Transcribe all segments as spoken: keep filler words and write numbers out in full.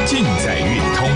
尽在运通。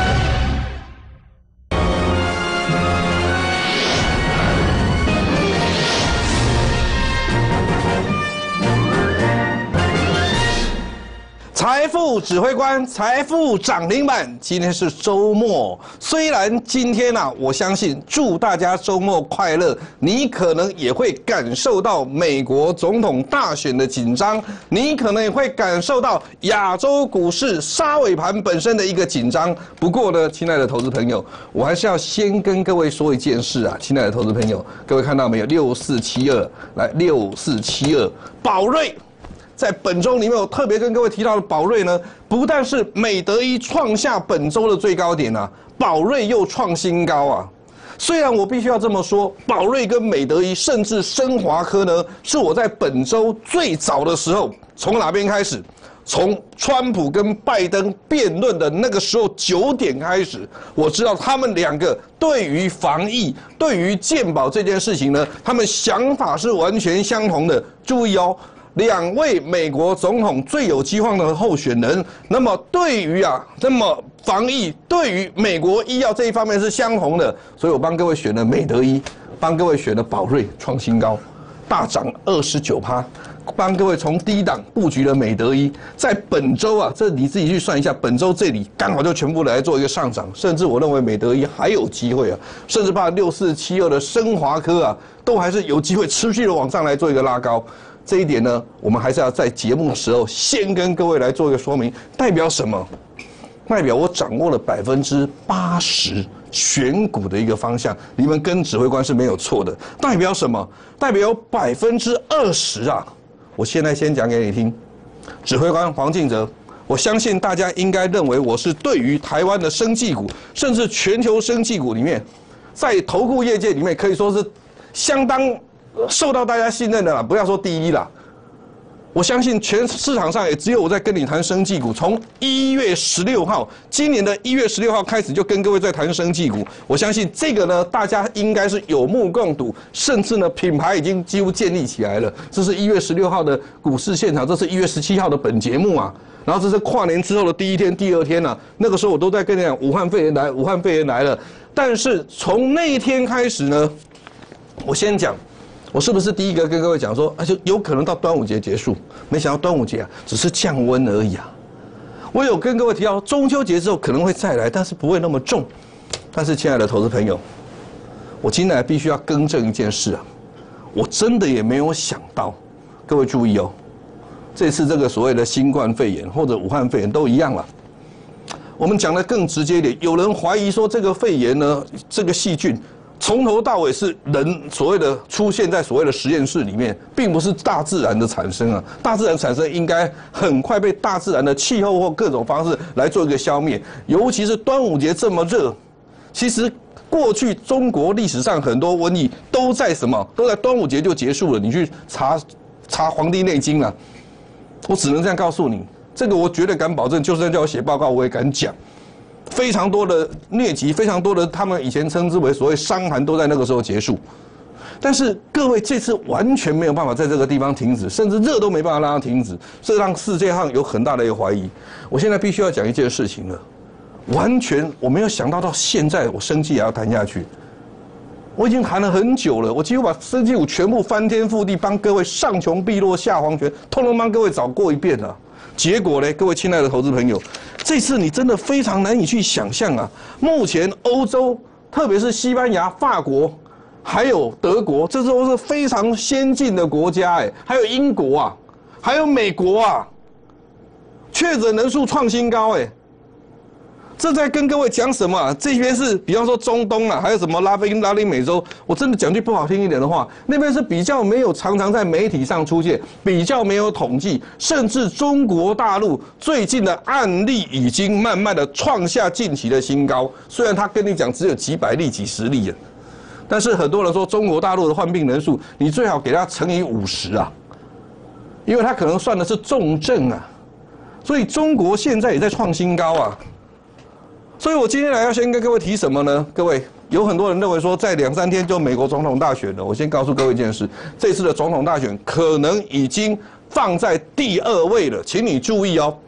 财富指挥官，财富涨停板。今天是周末，虽然今天啊，我相信祝大家周末快乐。你可能也会感受到美国总统大选的紧张，你可能也会感受到亚洲股市杀尾盘本身的一个紧张。不过呢，亲爱的投资朋友，我还是要先跟各位说一件事啊，亲爱的投资朋友，各位看到没有？六四七二，来六四七二，宝瑞。在本周里面，我特别跟各位提到的宝瑞呢，不但是美德一创下本周的最高点啊，宝瑞又创新高啊。虽然我必须要这么说，宝瑞跟美德一甚至升华科呢，是我在本周最早的时候，从哪边开始？从川普跟拜登辩论的那个时候九点开始，我知道他们两个对于防疫、对于健保这件事情呢，他们想法是完全相同的。注意哦。两位美国总统最有希望的候选人，那么对于啊，那么防疫对于美国医药这一方面是相同的，所以我帮各位选了美德医，帮各位选了宝瑞创新高，大涨二十九趴，帮各位从低档布局了美德医，在本周啊，这你自己去算一下，本周这里刚好就全部来做一个上涨，甚至我认为美德医还有机会啊，甚至把六四七二的升华科啊，都还是有机会持续的往上来做一个拉高。这一点呢，我们还是要在节目的时候先跟各位来做一个说明，代表什么？代表我掌握了百分之八十选股的一个方向，你们跟指挥官是没有错的。代表什么？代表有百分之二十啊！我现在先讲给你听，指挥官黄敬哲，我相信大家应该认为我是对于台湾的生技股，甚至全球生技股里面，在投顾业界里面可以说是相当受到大家信任的啦，不要说第一啦。我相信全市场上也只有我在跟你谈生技股。从一月十六号，今年的一月十六号开始就跟各位在谈生技股。我相信这个呢，大家应该是有目共睹，甚至呢品牌已经几乎建立起来了。这是一月十六号的股市现场，这是一月十七号的本节目啊。然后这是跨年之后的第一天、第二天啊，那个时候我都在跟你讲，武汉肺炎来，武汉肺炎来了。但是从那一天开始呢，我先讲。我是不是第一个跟各位讲说，啊，就有可能到端午节结束？没想到端午节啊，只是降温而已啊。我有跟各位提到，中秋节之后可能会再来，但是不会那么重。但是，亲爱的投资朋友，我今天必须要更正一件事啊，我真的也没有想到，各位注意哦，这次这个所谓的新冠肺炎或者武汉肺炎都一样了。我们讲的更直接一点，有人怀疑说这个肺炎呢，这个细菌。从头到尾是人所谓的出现在所谓的实验室里面，并不是大自然的产生啊。大自然产生应该很快被大自然的气候或各种方式来做一个消灭。尤其是端午节这么热，其实过去中国历史上很多瘟疫都在什么？都在端午节就结束了。你去查查《黄帝内经》啊，我只能这样告诉你，这个我绝对敢保证，就算叫我写报告，我也敢讲。非常多的疟疾，非常多的他们以前称之为所谓伤寒，都在那个时候结束。但是各位这次完全没有办法在这个地方停止，甚至热都没办法让它停止，这让世界上有很大的一个怀疑。我现在必须要讲一件事情了，完全我没有想到到现在我生技也要谈下去。我已经谈了很久了，我几乎把生技股全部翻天覆地帮各位上穷碧落下黄泉，通通帮各位找过一遍了。结果呢，各位亲爱的投资朋友，这次你真的非常难以去想象啊！目前欧洲，特别是西班牙、法国，还有德国，这都是非常先进的国家，哎，还有英国啊，还有美国啊，确诊人数创新高，哎，这在跟各位讲什么啊？这边是比方说中东啊，还有什么拉丁拉丁美洲，我真的讲句不好听一点的话，那边是比较没有常常在媒体上出现，比较没有统计，甚至中国大陆最近的案例已经慢慢的创下近期的新高。虽然他跟你讲只有几百例、几十例啊，但是很多人说中国大陆的患病人数，你最好给他乘以五十啊，因为他可能算的是重症啊，所以中国现在也在创新高啊。所以我今天来要先跟各位提什么呢？各位有很多人认为说，在两三天就美国总统大选了。我先告诉各位一件事，这次的总统大选可能已经放在第二位了，请你注意哦。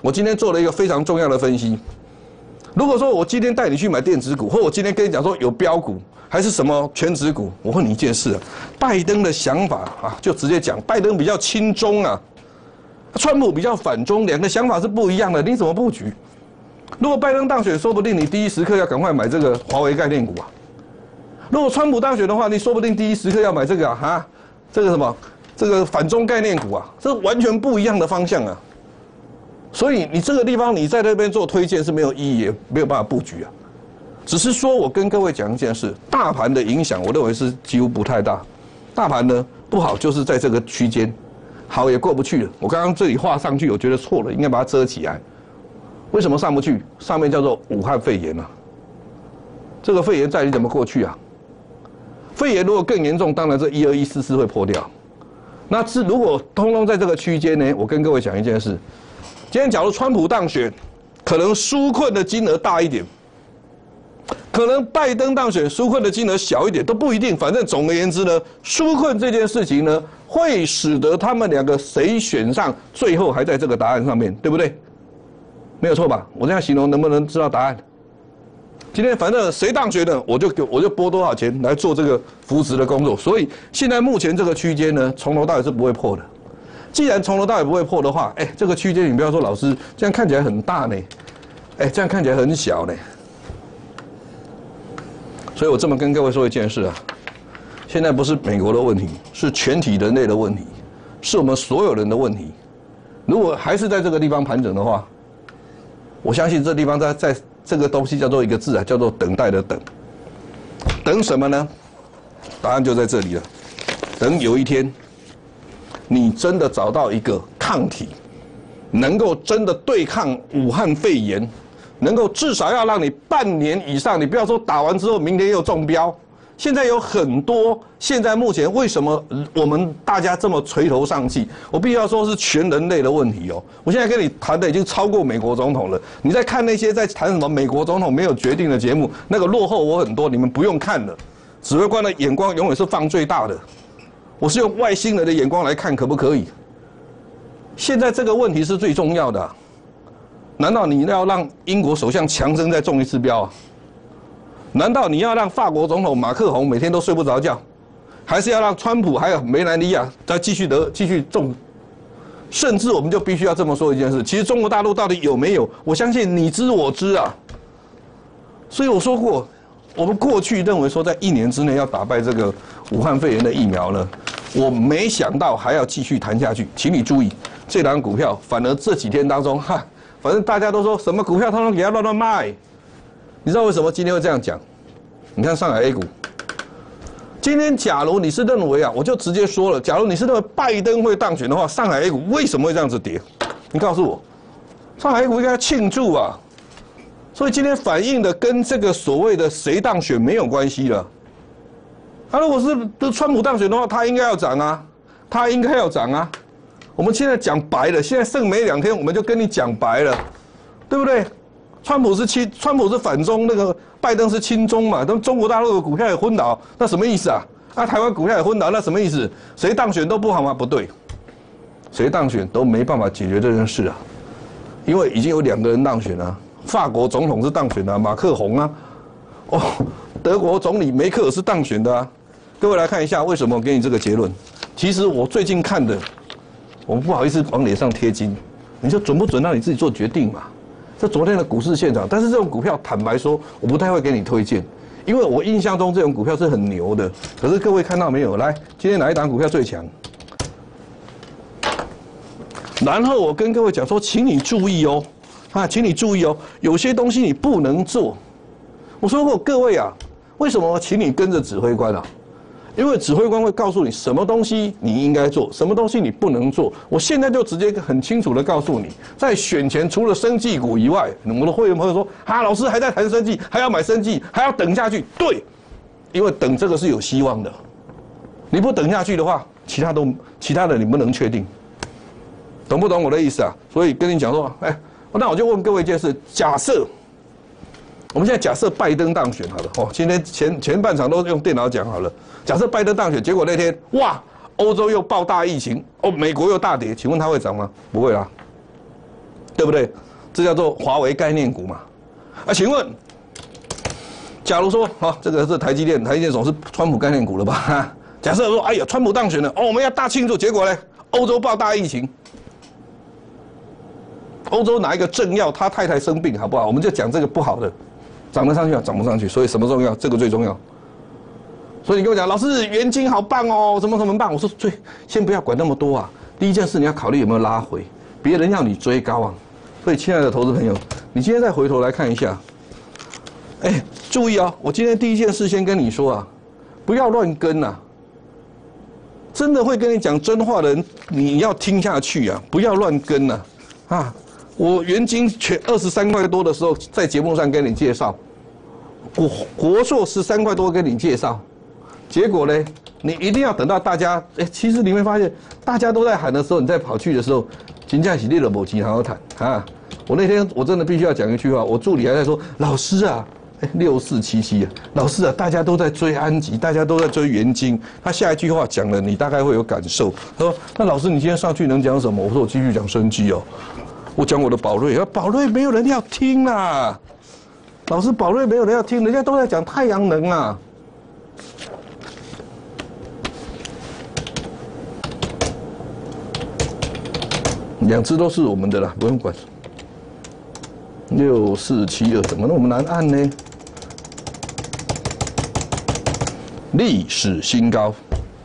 我今天做了一个非常重要的分析。如果说我今天带你去买电子股，或我今天跟你讲说有标股，还是什么全指股，我问你一件事啊，拜登的想法啊，就直接讲，拜登比较亲中啊，川普比较反中，两个想法是不一样的，你怎么布局？如果拜登当选，说不定你第一时刻要赶快买这个华为概念股啊。如果川普当选的话，你说不定第一时刻要买这个啊，哈，这个什么，这个反中概念股啊，这完全不一样的方向啊。所以你这个地方你在那边做推荐是没有意义，也没有办法布局啊。只是说我跟各位讲一件事，大盘的影响，我认为是几乎不太大。大盘呢不好就是在这个区间，好也过不去了。我刚刚这里画上去，我觉得错了，应该把它遮起来。为什么上不去？上面叫做武汉肺炎啊。这个肺炎在你怎么过去啊？肺炎如果更严重，当然这一二一四四会破掉。那是如果通通在这个区间呢？我跟各位讲一件事。今天假如川普当选，可能纾困的金额大一点，可能拜登当选纾困的金额小一点，都不一定。反正总而言之呢，纾困这件事情呢，会使得他们两个谁选上，最后还在这个答案上面，对不对？没有错吧？我这样形容能不能知道答案？今天反正谁当选的，我就给我就拨多少钱来做这个扶持的工作。所以现在目前这个区间呢，从头到尾是不会破的。既然从头到尾不会破的话，哎，这个区间你不要说老师这样看起来很大呢，哎，这样看起来很小呢。所以我这么跟各位说一件事啊，现在不是美国的问题，是全体人类的问题，是我们所有人的问题。如果还是在这个地方盘整的话，我相信这地方在在这个东西叫做一个字啊，叫做等待的等。等什么呢？答案就在这里了。等有一天，你真的找到一个抗体，能够真的对抗武汉肺炎，能够至少要让你半年以上，你不要说打完之后明天又中标。现在有很多，现在目前为什么我们大家这么垂头丧气？我必须要说是全人类的问题哦。我现在跟你谈的已经超过美国总统了。你在看那些在谈什么美国总统没有决定的节目，那个落后我很多，你们不用看了。指挥官的眼光永远是放最大的。我是用外星人的眼光来看，可不可以？现在这个问题是最重要的啊。难道你要让英国首相强生再中一次标啊？难道你要让法国总统马克宏每天都睡不着觉，还是要让川普还有梅兰妮亚再继续得继续中？甚至我们就必须要这么说一件事：其实中国大陆到底有没有？我相信你知我知啊。所以我说过，我们过去认为说在一年之内要打败这个武汉肺炎的疫苗呢，我没想到还要继续谈下去。请你注意，这档股票反而这几天当中，哈，反正大家都说什么股票，通通给它乱乱卖。你知道为什么今天会这样讲？你看上海 A 股，今天假如你是认为啊，我就直接说了，假如你是认为拜登会当选的话，上海 A 股为什么会这样子跌？你告诉我，上海 A 股应该庆祝啊！所以今天反映的跟这个所谓的谁当选没有关系了。他、啊、如果是川普当选的话，他应该要涨啊，他应该要涨啊。我们现在讲白了，现在剩没两天，我们就跟你讲白了，对不对？川普是亲，川普是反中，那个拜登是亲中嘛？那中国大陆的股票也昏倒，那什么意思啊？啊，台湾股票也昏倒，那什么意思？谁当选都不好吗？不对，谁当选都没办法解决这件事啊，因为已经有两个人当选了，法国总统是当选的，马克宏啊，哦，德国总理梅克尔是当选的啊。各位来看一下，为什么我给你这个结论？其实我最近看的，我们不好意思往脸上贴金，你就准不准让你自己做决定嘛。这昨天的股市现场，但是这种股票坦白说，我不太会给你推荐，因为我印象中这种股票是很牛的。可是各位看到没有？来，今天哪一档股票最强？然后我跟各位讲说，请你注意哦，啊，请你注意哦，有些东西你不能做。我说过，各位啊，为什么请你跟着指挥官啊？因为指挥官会告诉你什么东西你应该做，什么东西你不能做。我现在就直接很清楚的告诉你，在选前除了生技股以外，我的会员朋友说，哈，老师还在谈生技，还要买生技，还要等下去。对，因为等这个是有希望的。你不等下去的话，其他都其他的你不能确定，懂不懂我的意思啊？所以跟你讲说，哎，那我就问各位一件事：假设我们现在假设拜登当选好了，哦，今天前前半场都用电脑讲好了。假设拜登当选，结果那天哇，欧洲又爆大疫情，哦，美国又大跌，请问它会涨吗？不会啦。 对不对？这叫做华为概念股嘛。啊，请问，假如说，好、哦，这个是台积电，台积电总是川普概念股了吧？假设说，哎呀，川普当选了，哦，我们要大庆祝，结果呢，欧洲爆大疫情，欧洲哪一个政要他太太生病，好不好？我们就讲这个不好的，涨得上去啊，涨不上去，所以什么重要？这个最重要。所以你跟我讲，老师元晶好棒哦，什么什么棒？我说最先不要管那么多啊，第一件事你要考虑有没有拉回，别人要你追高啊。所以亲爱的投资朋友，你今天再回头来看一下，哎，注意啊，我今天第一件事先跟你说啊，不要乱跟啊。真的会跟你讲真话的人，你要听下去啊，不要乱跟啊！啊，我元晶全二十三块多的时候，在节目上跟你介绍，国国硕十三块多跟你介绍，结果呢，你一定要等到大家，哎，其实你会发现，大家都在喊的时候，你再跑去的时候，金价起立了，某吉好好谈啊！我那天我真的必须要讲一句话，我助理还在说，老师啊。六四七七啊，老师啊，大家都在追安吉，大家都在追元晶。他下一句话讲了，你大概会有感受。他说：“那老师，你今天上去能讲什么？”我说：“我继续讲生机哦，我讲我的宝瑞，啊，宝瑞没有人要听啦。老师，宝瑞没有人要听，人家都在讲太阳能啊。”两只都是我们的啦，不用管。六四七二怎么那么难按呢？历史新高，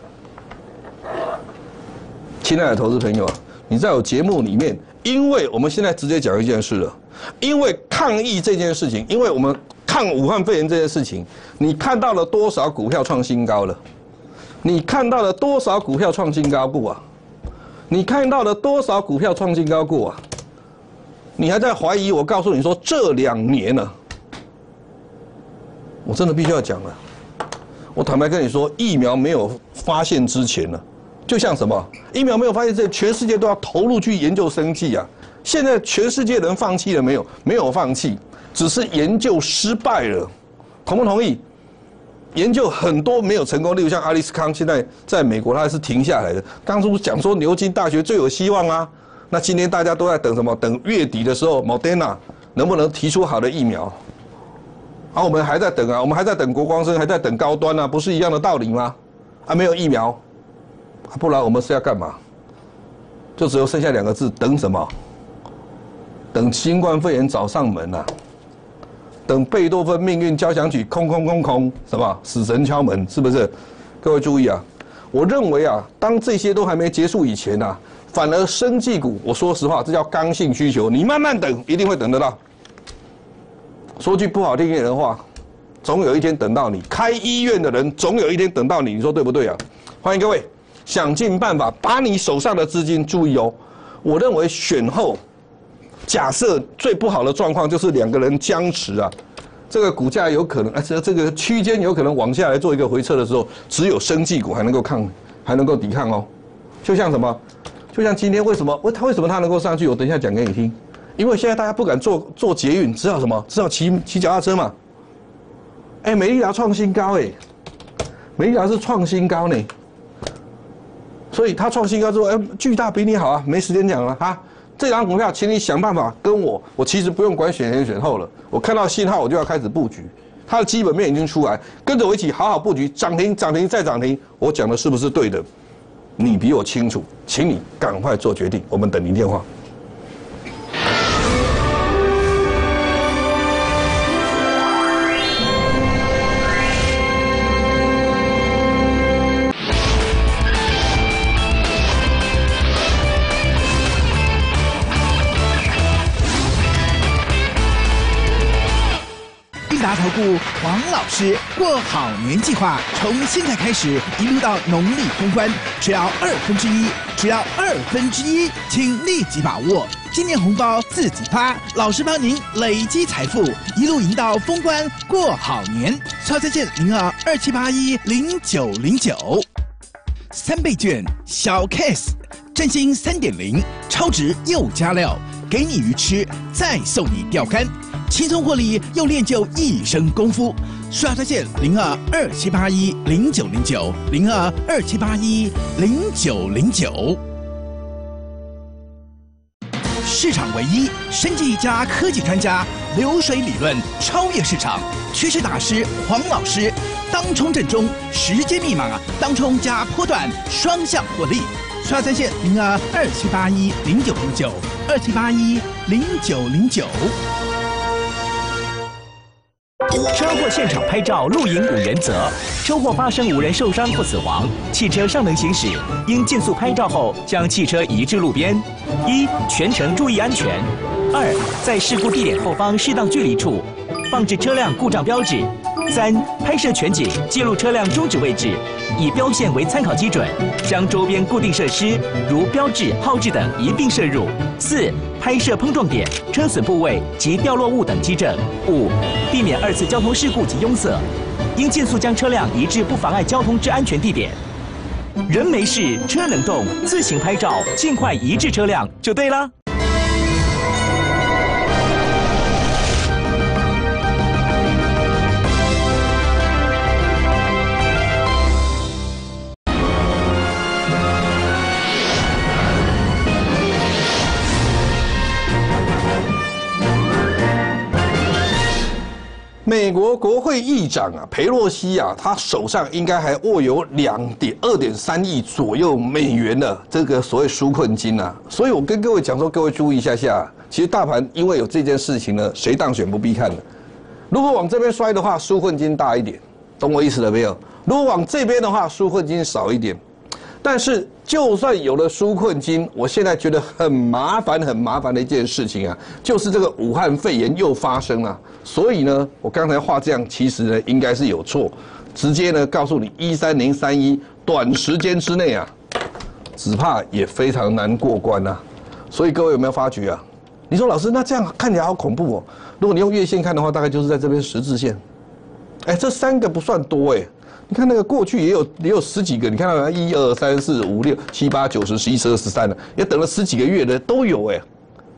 亲爱的投资朋友啊，你在我节目里面，因为我们现在直接讲一件事了，因为抗疫这件事情，因为我们抗武汉肺炎这件事情，你看到了多少股票创新高了？你看到了多少股票创新高过啊？你看到了多少股票创新高过啊？你还在怀疑我？告诉你说这两年呢、啊，我真的必须要讲了。我坦白跟你说，疫苗没有发现之前呢，就像什么疫苗没有发现之前，全世界都要投入去研究生技啊。现在全世界人放弃了没有？没有放弃，只是研究失败了。同不同意？研究很多没有成功，例如像阿利斯康，现在在美国它还是停下来的。当初讲说牛津大学最有希望啊。那今天大家都在等什么？等月底的时候 ，Moderna 能不能提出好的疫苗？啊，我们还在等啊，我们还在等国光生，还在等高端啊，不是一样的道理吗？啊，没有疫苗，啊、不然我们是要干嘛？就只有剩下两个字，等什么？等新冠肺炎找上门啊！等贝多芬命运交响曲空空空空，什么死神敲门，是不是？各位注意啊！我认为啊，当这些都还没结束以前啊。反而生技股，我说实话，这叫刚性需求，你慢慢等，一定会等得到。说句不好听一点的话，总有一天等到你。开医院的人，总有一天等到你，你说对不对啊？欢迎各位，想尽办法把你手上的资金注意哦。我认为选后，假设最不好的状况就是两个人僵持啊，这个股价有可能，而且这个区间有可能往下来做一个回撤的时候，只有生技股还能够抗，还能够抵抗哦。就像什么？就像今天为什么？为它为什么它能够上去？我等一下讲给你听。因为现在大家不敢坐坐捷运，只好什么？只好骑骑脚踏车嘛。哎，美丽达创新高哎，美丽达是创新高呢。所以它创新高之后，哎，巨大比你好啊，没时间讲了哈。这张股票，请你想办法跟我，我其实不用管选前选后了，我看到信号我就要开始布局。它的基本面已经出来，跟着我一起好好布局，涨停涨停再涨停。我讲的是不是对的？你比我清楚，请你赶快做决定，我们等您电话。 达投顾黄老师过好年计划从现在开始，一路到农历通关，只要二分之一，只要二分之一，请立即把握。今年红包自己发，老师帮您累积财富，一路赢到封关过好年。超再见零二二七八一零九零九，三倍券小 case， 振兴三点零，超值又加料，给你鱼吃，再送你钓竿。轻松获利又练就一身功夫，刷在线零二二七八一零九零九零二二七八一零九零九。 市场唯一，生技加科技专家，流水理论超越市场，趋势大师黄老师，当冲正中，时间密码当冲加波段双向获利。刷在线零二二七八一零九零九二七八一零九零九。 车祸现场拍照录影五原则：车祸发生无人受伤或死亡，汽车尚能行驶，应尽速拍照后将汽车移至路边。一、全程注意安全；二、在事故地点后方适当距离处放置车辆故障标志；三、拍摄全景，记录车辆终止位置，以标线为参考基准，将周边固定设施如标志、号志等一并摄入；四、拍摄碰撞点、车损部位及掉落物等基证；五、避免二次交通事故及拥塞，应尽速将车辆移至不妨碍交通之安全地点。人没事，车能动，自行拍照，尽快移至车辆就对了。 美国国会议长啊，裴洛西啊，他手上应该还握有两点二点三亿左右美元的这个所谓纾困金啊，所以我跟各位讲说，各位注意一下下，其实大盘因为有这件事情呢，谁当选不必看的。如果往这边摔的话，纾困金大一点，懂我意思了没有？如果往这边的话，纾困金少一点。但是就算有了纾困金，我现在觉得很麻烦、很麻烦的一件事情啊，就是这个武汉肺炎又发生了。所以呢，我刚才画这样，其实呢应该是有错，直接呢告诉你一三零三一，短时间之内啊，只怕也非常难过关啊。所以各位有没有发觉啊？你说老师，那这样看起来好恐怖哦。如果你用月线看的话，大概就是在这边十字线。哎，这三个不算多哎。你看那个过去也有也有十几个，你看到一二三四五六七八九十十一十二十三了，也等了十几个月的都有哎。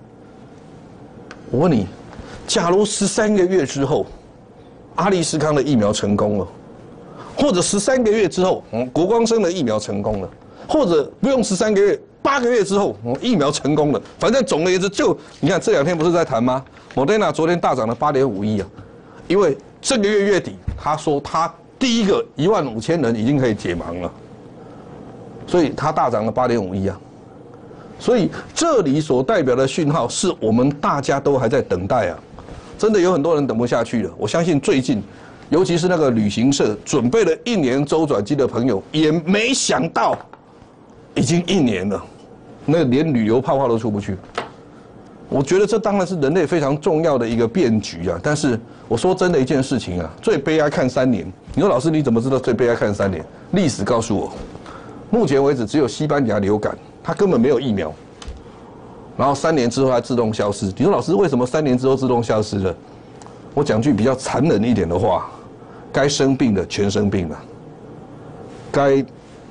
我问你，假如十三个月之后，阿利斯康的疫苗成功了，或者十三个月之后，嗯，国光生的疫苗成功了，或者不用十三个月，八个月之后，嗯，疫苗成功了，反正总而言之，就你看这两天不是在谈吗？莫德纳昨天大涨了八点五亿啊，因为这个月月底他说他。第一个一万五千人已经可以解盲了，所以它大涨了八点五亿啊，所以这里所代表的讯号是我们大家都还在等待啊，真的有很多人等不下去了。我相信最近，尤其是那个旅行社准备了一年周转金的朋友，也没想到已经一年了，那连旅游泡泡都出不去。我觉得这当然是人类非常重要的一个变局啊，但是我说真的一件事情啊，最悲哀看三年。你说老师你怎么知道最悲哀看三年？历史告诉我，目前为止只有西班牙流感，它根本没有疫苗，然后三年之后它自动消失。你说老师为什么三年之后自动消失了？我讲句比较残忍一点的话，该生病的全生病了，该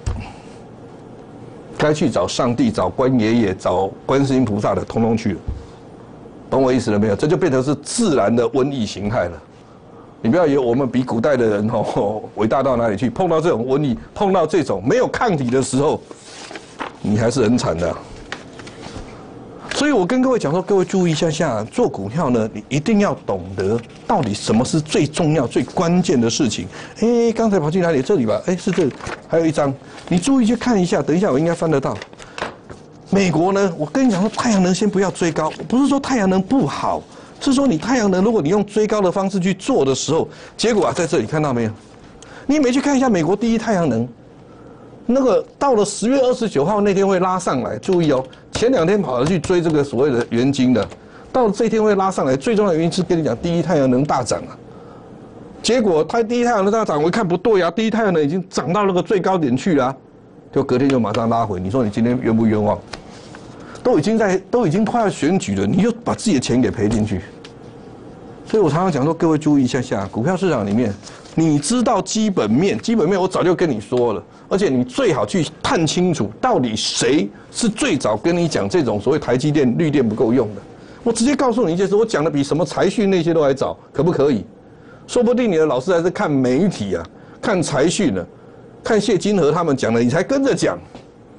该去找上帝、找关爷爷、找观世音菩萨的，通通去了。懂我意思了没有？这就变成是自然的瘟疫形态了。你不要以为我们比古代的人哦伟大到哪里去，碰到这种瘟疫，碰到这种没有抗体的时候，你还是很惨的啊。所以我跟各位讲说，各位注意一下下，做股票呢，你一定要懂得到底什么是最重要、最关键的事情。哎，刚才跑去哪里？这里吧？哎，是这里，还有一张，你注意去看一下。等一下我应该翻得到。美国呢，我跟你讲说，太阳能先不要追高，不是说太阳能不好，是说你太阳能，如果你用追高的方式去做的时候，结果啊，在这里看到没有？你没去看一下美国第一太阳能，那个到了十月二十九号那天会拉上来，注意哦，前两天跑去追这个所谓的元晶的，到了这一天会拉上来，最重要的原因是跟你讲，第一太阳能大涨啊。结果它第一太阳能大涨，我一看不对啊，第一太阳能已经涨到那个最高点去了啊，就隔天就马上拉回。你说你今天冤不冤枉？都已经在都已经快要选举了，你就把自己的钱给赔进去。所以我常常讲说，各位注意一下下，股票市场里面，你知道基本面，基本面我早就跟你说了，而且你最好去探清楚，到底谁是最早跟你讲这种所谓台积电、绿电不够用的。我直接告诉你一件事，我讲的比什么财讯那些都还早，可不可以？说不定你的老师还是看媒体啊，看财讯呢，看谢金河他们讲的，你才跟着讲。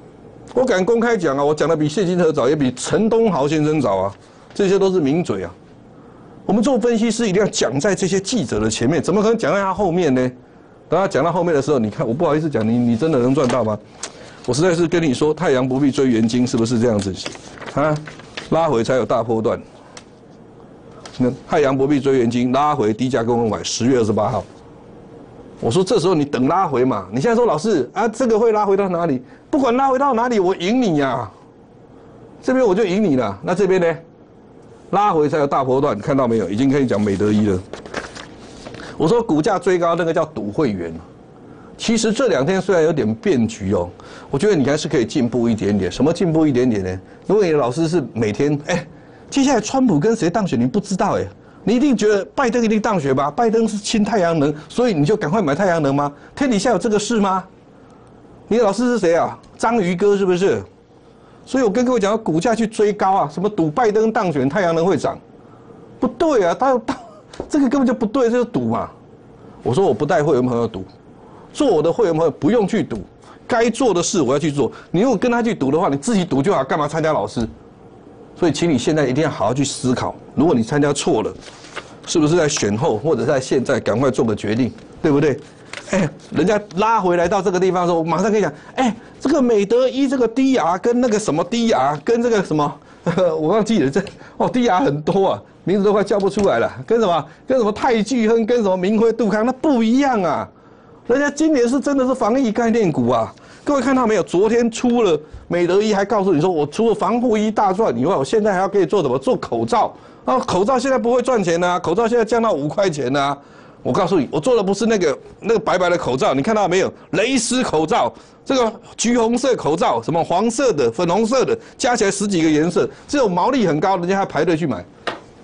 我敢公开讲啊，我讲的比谢金河早，也比陈东豪先生早啊，这些都是名嘴啊。我们做分析师一定要讲在这些记者的前面，怎么可能讲在他后面呢？等他讲到后面的时候，你看我不好意思讲，你你真的能赚到吗？我实在是跟你说，太阳不必追元金，是不是这样子？啊，拉回才有大波段。那太阳不必追元金，拉回低价跟我买，十月二十八号。我说这时候你等拉回嘛，你现在说老师啊，这个会拉回到哪里？不管拉回到哪里，我赢你呀、啊。这边我就赢你了，那这边呢？拉回才有大波段，看到没有？已经可以讲美德一了。我说股价追高那个叫赌会员，其实这两天虽然有点变局哦，我觉得你还是可以进步一点点。什么进步一点点呢？如果你的老师是每天哎，接下来川普跟谁当选你不知道哎，你一定觉得拜登一定当选吧？拜登是亲太阳能，所以你就赶快买太阳能吗？天底下有这个事吗？你的老师是谁啊？章鱼哥是不是？所以我跟各位讲，股价去追高啊，什么赌拜登当选，太阳能会涨，不对啊，他他这个根本就不对，这是赌嘛。我说我不带会员朋友赌，做我的会员朋友不用去赌，该做的事我要去做。你如果跟他去赌的话，你自己赌就好，干嘛参加老师？所以请你现在一定要好好去思考，如果你参加错了，是不是在选后或者在现在赶快做个决定，对不对？哎，人家拉回来到这个地方的时候，我马上跟你讲，哎，这个美德一这个低牙跟那个什么低牙跟这个什么，我忘记了这哦低牙很多啊，名字都快叫不出来了，跟什么跟什么泰聚亨跟什么明辉杜康那不一样啊，人家今年是真的是防疫概念股啊，各位看到没有？昨天出了美德一还告诉你说，我除了防护衣大赚以外，我现在还要可以做什么？做口罩啊，口罩现在不会赚钱啊，口罩现在降到五块钱啊。我告诉你，我做的不是那个那个白白的口罩，你看到没有？蕾丝口罩，这个橘红色口罩，什么黄色的、粉红色的，加起来十几个颜色，这种毛利很高，人家还排队去买。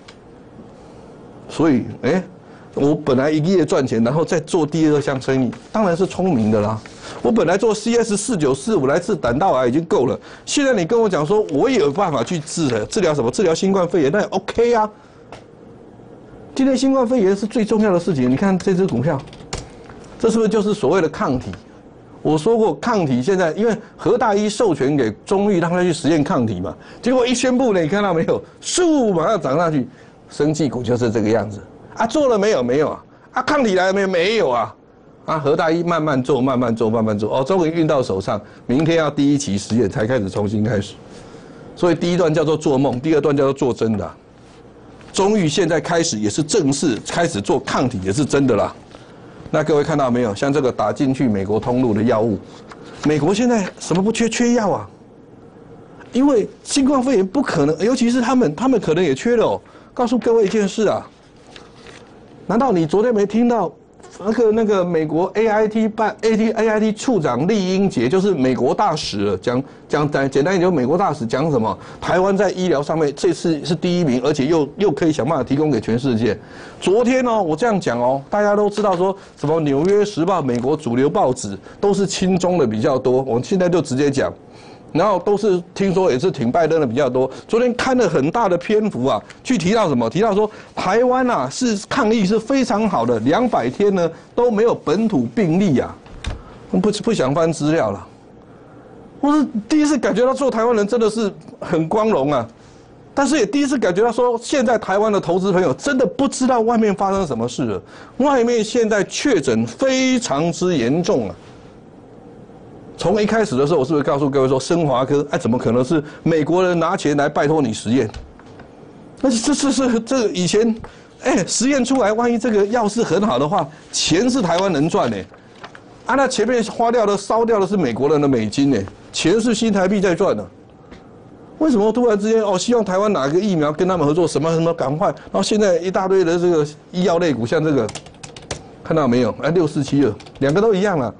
所以，哎、欸，我本来一个月赚钱，然后再做第二项生意，当然是聪明的啦。我本来做 C S 四九四五来治胆道癌已经够了，现在你跟我讲说，我也有办法去治了，治疗什么？治疗新冠肺炎，那也 OK 啊。今天新冠肺炎是最重要的事情，你看这只股票，这是不是就是所谓的抗体？我说过，抗体现在因为何大一授权给中裕让他去实验抗体嘛，结果一宣布呢，你看到没有？咻，马上涨上去，生技股就是这个样子啊！做了没有？没有啊！啊，抗体来了没有？没有啊！啊，何大一慢慢做，慢慢做，慢慢做，哦，终于运到手上，明天要第一期实验才开始重新开始，所以第一段叫做做梦，第二段叫做做真的、啊。中裕现在开始也是正式开始做抗体，也是真的啦。那各位看到没有？像这个打进去美国通路的药物，美国现在什么不缺？缺药啊！因为新冠肺炎不可能，尤其是他们，他们可能也缺了哦。告诉各位一件事啊，难道你昨天没听到那个那个美国 A I T 办 A T A I T 处长厉英杰，就是美国大使讲讲简简单一点，美国大使讲什么？台湾在医疗上面这次是第一名，而且又又可以想办法提供给全世界。昨天哦，我这样讲哦，大家都知道说什么《纽约时报》美国主流报纸都是亲中的比较多，我现在就直接讲。然后都是听说也是挺拜登的比较多。昨天看了很大的篇幅啊，去提到什么？提到说台湾啊是抗疫是非常好的，两百天呢都没有本土病例啊。不不想翻资料了，我是第一次感觉到做台湾人真的是很光荣啊，但是也第一次感觉到说现在台湾的投资朋友真的不知道外面发生什么事了，外面现在确诊非常之严重啊。从一开始的时候，我是不是告诉各位说，生华科，哎，怎么可能是美国人拿钱来拜托你实验？那这这是这个以前，哎，实验出来，万一这个药是很好的话，钱是台湾人赚呢。啊，那前面花掉的、烧掉的是美国人的美金呢，钱是新台币在赚呢。为什么突然之间哦，希望台湾哪个疫苗跟他们合作，什么什么赶快，然后现在一大堆的这个医药类股，像这个，看到没有？哎，六四七二，两个都一样啊。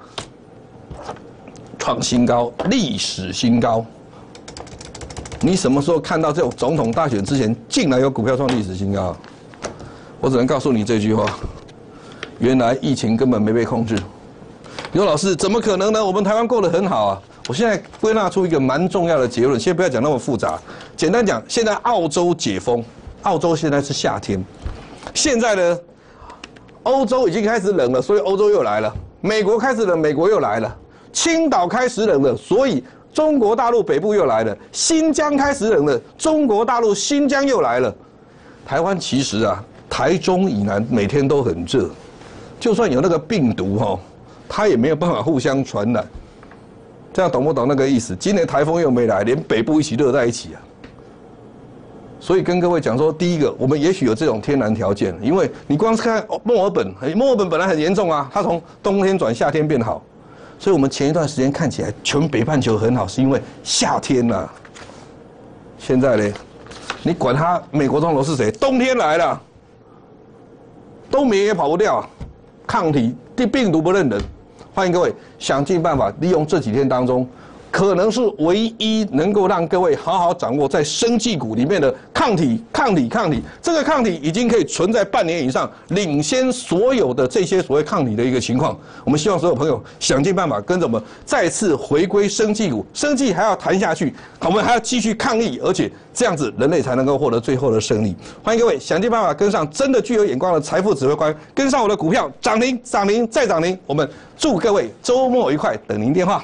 创新高，历史新高。你什么时候看到这种总统大选之前，竟然有股票创历史新高？我只能告诉你这句话：原来疫情根本没被控制。你说老师怎么可能呢？我们台湾过得很好啊！我现在归纳出一个蛮重要的结论，先不要讲那么复杂，简单讲，现在澳洲解封，澳洲现在是夏天，现在呢，欧洲已经开始冷了，所以欧洲又来了；美国开始冷，美国又来了。青岛开始冷了，所以中国大陆北部又来了，新疆开始冷了，中国大陆新疆又来了。台湾其实啊，台中以南每天都很热，就算有那个病毒哈，它也没有办法互相传染。这样懂不懂那个意思？今年台风又没来，连北部一起热在一起啊。所以跟各位讲说，第一个，我们也许有这种天然条件，因为你光是看墨尔本，墨尔本本来很严重啊，它从冬天转夏天变好，所以我们前一段时间看起来全北半球很好，是因为夏天呐、啊。现在呢，你管它美国总统是谁，冬天来了，冬眠也跑不掉，抗体病毒不认人。欢迎各位想尽办法利用这几天当中。可能是唯一能够让各位好好掌握在生技股里面的抗体、抗体、抗体。这个抗体已经可以存在半年以上，领先所有的这些所谓抗体的一个情况。我们希望所有朋友想尽办法跟着我们再次回归生技股，生技还要谈下去，我们还要继续抗疫，而且这样子人类才能够获得最后的胜利。欢迎各位想尽办法跟上真的具有眼光的财富指挥官，跟上我的股票涨停、涨停再涨停。我们祝各位周末愉快，等您电话。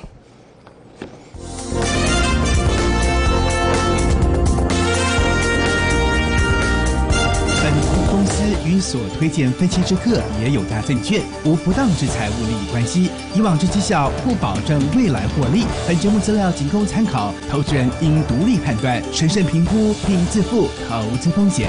公司与所推荐分析之客也有大证券无不当之财务利益关系，以往之绩效不保证未来获利。本节目资料仅供参考，投资人应独立判断、审慎评估并自负投资风险。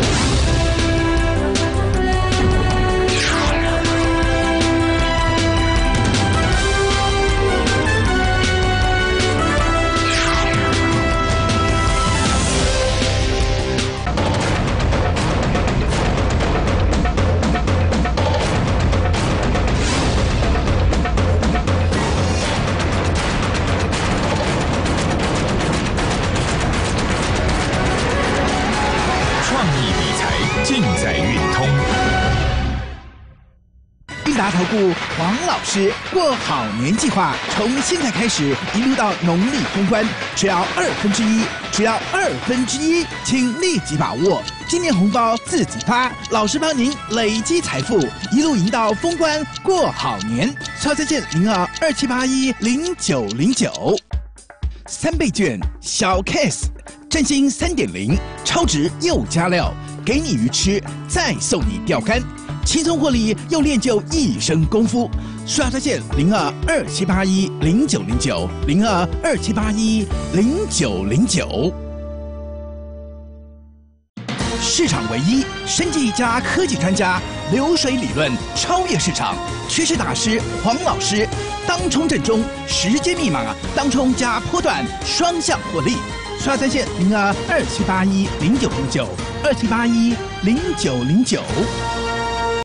投顾黄老师过好年计划，从现在开始一路到农历通关，只要二分之一，只要二分之一，请立即把握。今年红包自己发，老师帮您累积财富，一路赢到封关过好年。超再见零二二七八一零九零九，三倍券小 case， 振兴三点零，超值又加料，给你鱼吃，再送你钓竿。轻松获利又练就一身功夫，刷专线零二二七八一零九零九零二二七八一零九零九。市场唯一生技加科技专家，流水理论超越市场，趋势大师黄老师，当冲正中，时间密码当冲加波段双向获利。刷专线零二二七八一零九零九二七八一零九零九。